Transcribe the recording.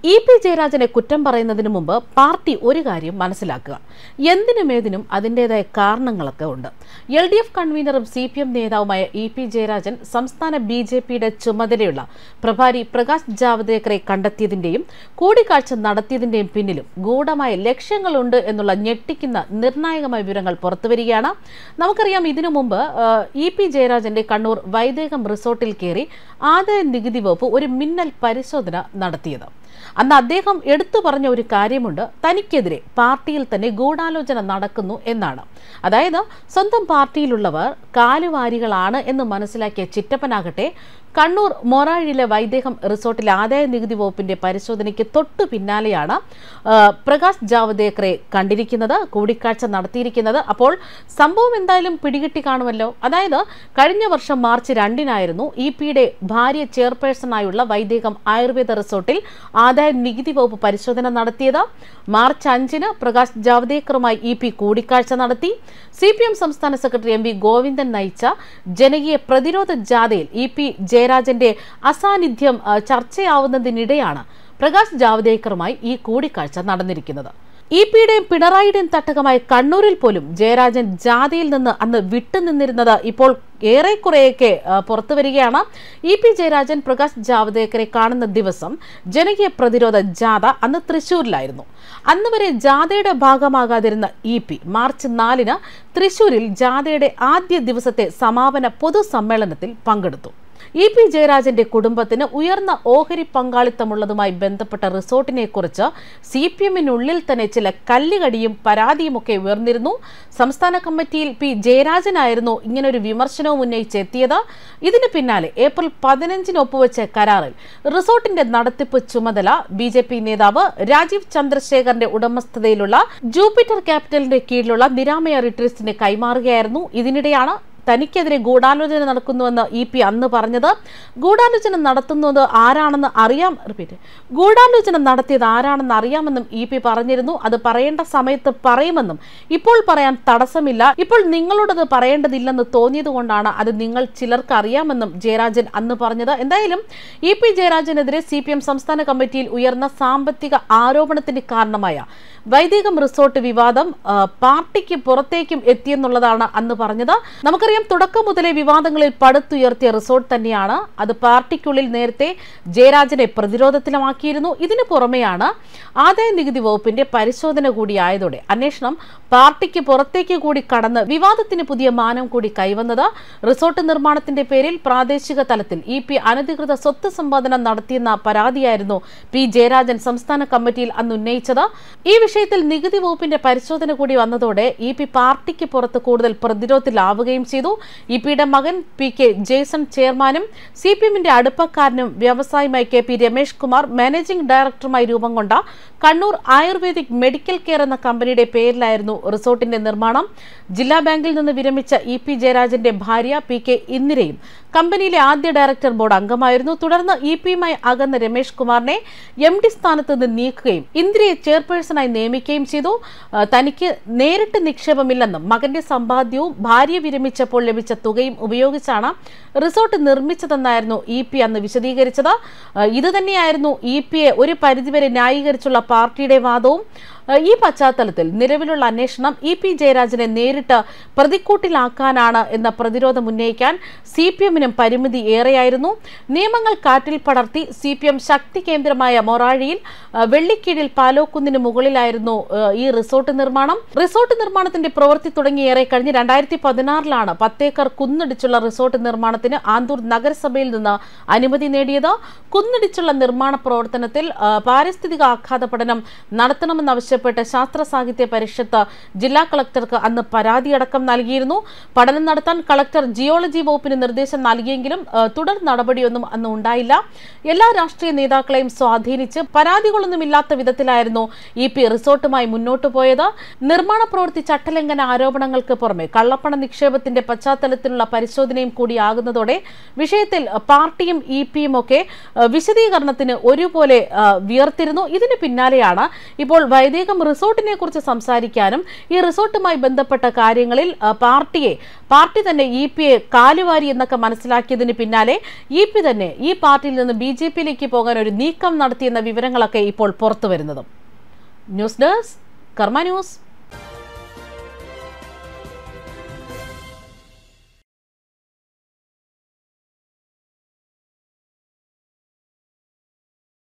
EP. ജയരാജനെ കുറ്റം പറയുന്നതിന് മുമ്പ് പാർട്ടി ഒരു കാര്യം മനസ്സിലാക്കുക. എന്തിനുമേതിനും അതിൻ്റെതായ കാരണങ്ങളൊക്കെ ഉണ്ട്. LDF കൺവീനറും CPM നേതാവുമായ ഇ.പി. ജയരാജൻ സംസ്ഥാന BJPയുടെ ചുമതലയുള്ള പ്രഭാരി പ്രകാശ് ജാവദേക്കറെ കണ്ടെത്തിയതിന്റെയും കൂടിക്കാഴ്ച നടത്തിയതിന്റെയും പിന്നിലും ഗൂഢമായ ലക്ഷ്യങ്ങളുണ്ട് എന്നുള്ള ഞെട്ടിക്കുന്ന നിർണായകമായ വിവരങ്ങൾ പുറത്തുവരികയാണ്. നമുക്കറിയാം, ഇതിനു മുമ്പ് ഇ.പി. ജയരാജന്റെ കണ്ണൂർ വൈദേകം റിസോർട്ടിൽ കയറി ആദായ നികുതി വകുപ്പ് ഒരു മിന്നൽ പരിശോധന നടത്തിയത്. അന്ന് അദ്ദേഹം എടുത്തു പറഞ്ഞ ഒരു കാര്യമുണ്ട്, തനിക്കെതിരെ പാർട്ടിയിൽ തന്നെ ഗൂഢാലോചന നടക്കുന്നു എന്നാണ്. അതായത് സ്വന്തം പാർട്ടിയിലുള്ളവർ കാലുവാരികളാണ് എന്ന് മനസ്സിലാക്കിയ ചിറ്റപ്പനാകട്ടെ കണ്ണൂർ മൊറാഴിയിലെ വൈദേകം റിസോർട്ടിലെ ആദായ നികുതി വകുപ്പിന്റെ പരിശോധനയ്ക്ക് തൊട്ടു പിന്നാലെയാണ് പ്രകാശ് ജാവദേക്കറെ കണ്ടിരിക്കുന്നത്, കൂടിക്കാഴ്ച നടത്തിയിരിക്കുന്നത്. അപ്പോൾ സംഭവം എന്തായാലും പിടികിട്ടി കാണുമല്ലോ. അതായത് കഴിഞ്ഞ വർഷം മാർച്ച് 2-നായിരുന്നു ഇ.പിയുടെ ഭാര്യ ചെയർപേഴ്സണായുള്ള വൈദേകം ആയുർവേദ റിസോർട്ടിൽ ആദായ നികുതി വകുപ്പ് പരിശോധന നടത്തിയത്. മാർച്ച് 5-ന് പ്രകാശ് ജാവദേക്കറുമായി ഇ.പി കൂടിക്കാഴ്ച നടത്തി. CPM സംസ്ഥാന സെക്രട്ടറി MV ഗോവിന്ദൻ നയിച്ച ജനകീയ പ്രതിരോധ ജാഥയിൽ ഇ.പി. ജയരാജന്റെ അസാന്നിധ്യം ചർച്ചയാവുന്നതിനിടെയാണ് പ്രകാശ് ജാവദേക്കറുമായി ഈ കൂടിക്കാഴ്ച നടന്നിരിക്കുന്നത്. ഇ.പിയുടെയും പിണറായിയുടെയും തട്ടകമായ കണ്ണൂരിൽ പോലും ജയരാജൻ ജാഥയിൽ നിന്ന് അന്ന് വിട്ടുനിന്നിരുന്നത് ഇപ്പോൾ ഏറെക്കുറെയൊക്കെ പുറത്തുവരികയാണ്. ഇ.പി. ജയരാജൻ പ്രകാശ് ജാവദേക്കറെ കാണുന്ന ദിവസം ജനകീയ പ്രതിരോധ ജാഥ അന്ന് തൃശൂരിലായിരുന്നു. അന്ന് വരെ ജാഥയുടെ ഭാഗമാകാതിരുന്ന ഇ.പി മാർച്ച് 4-ന് തൃശൂരിൽ ജാഥയുടെ ആദ്യ ദിവസത്തെ സമാപന പൊതുസമ്മേളനത്തിൽ പങ്കെടുത്തു. ഇ.പി. ജയരാജന്റെ കുടുംബത്തിന് ഉയർന്ന ഓഹരി പങ്കാളിത്തമുള്ളതുമായി ബന്ധപ്പെട്ട റിസോർട്ടിനെ കുറിച്ച് CPM-നുള്ളിൽ തന്നെ ചില കല്ലുകടിയും പരാതിയുമൊക്കെ ഉയർന്നിരുന്നു. സംസ്ഥാന കമ്മിറ്റിയിൽ പി ജയരാജനായിരുന്നു ഇങ്ങനൊരു വിമർശനവും ഉന്നയിച്ചെത്തിയത്. ഇതിന് പിന്നാലെ ഏപ്രിൽ 15-ന് ഒപ്പുവെച്ച കരാറിൽ റിസോർട്ടിന്റെ നടത്തിപ്പ് ചുമതല BJP നേതാവ് രാജീവ് ചന്ദ്രശേഖറിന്റെ ഉടമസ്ഥതയിലുള്ള ജൂപ്പിറ്റർ ക്യാപിറ്റലിന്റെ കീഴിലുള്ള നിരാമയ റിട്രീറ്റ്സിന് കൈമാറുകയായിരുന്നു. ഇതിനിടെയാണ് തനിക്കെതിരെ ഗൂഢാലോചന നടക്കുന്നുവെന്ന് ഇ.പി അന്ന് പറഞ്ഞത്. ഗൂഢാലോചന നടത്തുന്നത് ആരാണെന്ന് ഗൂഢാലോചന നടത്തിയത് ആരാണെന്ന് അറിയാമെന്നും ഇ.പി പറഞ്ഞിരുന്നു. അത് പറയേണ്ട സമയത്ത് പറയുമെന്നും ഇപ്പോൾ പറയാൻ തടസ്സമില്ല, ഇപ്പോൾ നിങ്ങളോടത് പറയേണ്ടതില്ലെന്ന് തോന്നിയതുകൊണ്ടാണ് അത് നിങ്ങൾ ചിലർക്ക് അറിയാമെന്നും ജയരാജൻ അന്ന് പറഞ്ഞത്. എന്തായാലും ഇ.പി ജയരാജനെതിരെ CPM സംസ്ഥാന കമ്മിറ്റിയിൽ ഉയർന്ന സാമ്പത്തിക ആരോപണത്തിന് കാരണമായ വൈദേകം റിസോർട്ട് വിവാദം പാർട്ടിക്ക് പുറത്തേക്കും എത്തിയെന്നുള്ളതാണ് അന്ന് പറഞ്ഞത്. നമുക്കറിയാം, തുടക്കം മുതലേ വിവാദങ്ങളിൽ പടുത്തുയർത്തിയ റിസോർട്ട് തന്നെയാണ്. അത് പാർട്ടിക്കുള്ളിൽ നേരത്തെ ജയരാജനെ പ്രതിരോധത്തിലുമാക്കിയിരുന്നു. ഇതിനു പുറമെയാണ് ആദായ നികുതി വകുപ്പിന്റെ പരിശോധന കൂടിയായതോടെ അന്വേഷണം പാർട്ടിക്ക് പുറത്തേക്ക് കൂടി കടന്ന് വിവാദത്തിന് പുതിയ മാനം കൂടി കൈവന്നത്. റിസോർട്ട് നിർമ്മാണത്തിന്റെ പേരിൽ പ്രാദേശിക തലത്തിൽ ഇ.പി അനധികൃത സ്വത്ത് സമ്പാദനം നടത്തിയെന്ന പരാതിയായിരുന്നു പി ജയരാജൻ സംസ്ഥാന കമ്മിറ്റിയിൽ അന്ന് ഉന്നയിച്ചത്. ഈ വിഷയത്തിൽ നികുതി വകുപ്പിന്റെ പരിശോധന കൂടി വന്നതോടെ ഇ.പി പാർട്ടിക്ക് പുറത്ത് കൂടുതൽ പ്രതിരോധത്തിലാവുകയും ചെയ്തു. ഇ.പിയുടെ മകൻ P.K. ജെയ്സൺ ചെയർമാനും CPM-ന്റെ അടുപ്പക്കാരനും വ്യവസായിയുമായി K.P. രമേഷ് കുമാർ മാനേജിംഗ് ഡയറക്ടറുമായി രൂപം കൊണ്ട കണ്ണൂർ ആയുർവേദിക് മെഡിക്കൽ കെയർ എന്ന കമ്പനിയുടെ പേരിലായിരുന്നു റിസോർട്ടിന്റെ നിർമ്മാണം. ജില്ലാ ബാങ്കിൽ നിന്ന് വിരമിച്ച ഇ.പി ജയരാജന്റെ ഭാര്യ P.K. ഇന്ദിരയും കമ്പനിയിലെ ആദ്യ ഡയറക്ടർ ബോർഡ് അംഗമായിരുന്നു. തുടർന്ന് ഇ.പിയുമായി അകന്ന രമേഷ് കുമാറിനെ MD സ്ഥാനത്ത് നിന്ന് നീക്കുകയും ഇന്ദിരയെ ചെയർപേഴ്സണായി നിയമിക്കുകയും ചെയ്തു. തനിക്ക് നേരിട്ട് നിക്ഷേപമില്ലെന്നും മകന്റെ സമ്പാദ്യവും ഭാര്യ വിരമിച്ചപ്പോൾ ലഭിച്ച തുകയും ഉപയോഗിച്ചാണ് റിസോർട്ട് നിർമ്മിച്ചതെന്നായിരുന്നു ഇ.പി അന്ന് വിശദീകരിച്ചത്. ഇതുതന്നെയായിരുന്നു ഇ.പിയെ ഒരു പരിധിവരെ ന്യായീകരിച്ചുള്ള പാർട്ടിയുടെ വാദവും. ഈ പശ്ചാത്തലത്തിൽ നിലവിലുള്ള അന്വേഷണം ഇ.പി ജയരാജനെ നേരിട്ട് പ്രതിക്കൂട്ടിലാക്കാനാണ് എന്ന പ്രതിരോധം ഉന്നയിക്കാൻ CPM-നും പരിമിതി ഏറെയായിരുന്നു. നിയമങ്ങൾ കാറ്റിൽ പടർത്തി CPM ശക്തി കേന്ദ്രമായ മൊറാഴിയിൽ വെള്ളിക്കീഴിൽ പാലോക്കുന്നിന് മുകളിലായിരുന്നു ഈ റിസോർട്ട് നിർമ്മാണം. റിസോർട്ട് നിർമ്മാണത്തിന്റെ പ്രവൃത്തി തുടങ്ങിയേറെ കഴിഞ്ഞ് 2016-ലാണ് 10 ഏക്കർ കുന്നിടിച്ചുള്ള റിസോർട്ട് നിർമ്മാണത്തിന് ആന്തൂർ നഗരസഭയിൽ നിന്ന് അനുമതി നേടിയത്. കുന്നിടിച്ചുള്ള നിർമ്മാണ പ്രവർത്തനത്തിൽ പാരിസ്ഥിതിക ആഘാത പഠനം നടത്തണമെന്നാവശ്യം ശാസ്ത്ര സാഹിത്യ പരിഷത്ത് ജില്ലാ കളക്ടർക്ക് അന്ന് പരാതിയടക്കം നൽകിയിരുന്നു. പഠനം നടത്താൻ കളക്ടർ ജിയോളജി വകുപ്പിന് നിർദ്ദേശം നൽകിയെങ്കിലും തുടർ നടപടിയൊന്നും അന്ന് ഉണ്ടായില്ല. എല്ലാ രാഷ്ട്രീയ നേതാക്കളെയും സ്വാധീനിച്ച് പരാതികളൊന്നുമില്ലാത്ത വിധത്തിലായിരുന്നു ഇ.പി റിസോർട്ടുമായി മുന്നോട്ടു പോയത്. നിർമ്മാണ പ്രവൃത്തി ചട്ടലംഘന ആരോപണങ്ങൾക്ക് പുറമെ കള്ളപ്പണ നിക്ഷേപത്തിന്റെ പശ്ചാത്തലത്തിലുള്ള പരിശോധനയും കൂടിയാകുന്നതോടെ വിഷയത്തിൽ പാർട്ടിയും ഇ.പിയും ഒക്കെ വിശദീകരണത്തിന് ഒരുപോലെ വിയർത്തിരുന്നു. ഇതിന് പിന്നാലെയാണ് ഇപ്പോൾ വൈദേകം പ്രത്യേകം റിസോർട്ടിനെ കുറിച്ച് സംസാരിക്കാനും ഈ റിസോർട്ടുമായി ബന്ധപ്പെട്ട കാര്യങ്ങളിൽ പാർട്ടി തന്നെ ഇ.പിയെ കാലുവാരി എന്നൊക്കെ മനസ്സിലാക്കിയതിന് പിന്നാലെ ഇ.പി തന്നെ ഈ പാർട്ടിയിൽ നിന്ന് ബി.ജെ.പിയിലേക്ക് പോകാൻ ഒരു നീക്കം നടത്തിയെന്ന വിവരങ്ങളൊക്കെ ഇപ്പോൾ പുറത്തു വരുന്നതും. News desk Karma news.